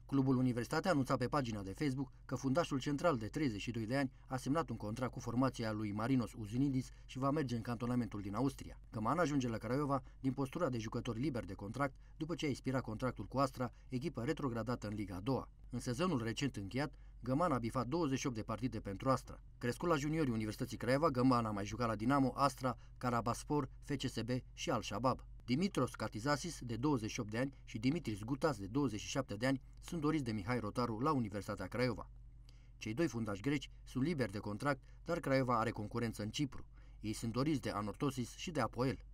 Clubul Universitatea a anunțat pe pagina de Facebook că fundașul central de 32 de ani a semnat un contract cu formația lui Marinos Uzunidis și va merge în cantonamentul din Austria. Găman ajunge la Craiova din postura de jucător liber de contract după ce a expirat contractul cu Astra, echipă retrogradată în Liga a doua. În sezonul recent încheiat, Găman a bifat 28 de partide pentru Astra. Crescut la juniorii Universității Craiova, Găman a mai jucat la Dinamo, Astra, Karabaspor, FCSB și Al-Shabaab. Dimitros Katizasis, de 28 de ani, și Dimitris Gutas, de 27 de ani, sunt doriți de Mihai Rotaru la Universitatea Craiova. Cei doi fundași greci sunt liberi de contract, dar Craiova are concurență în Cipru. Ei sunt doriți de Anorthosis și de Apoel.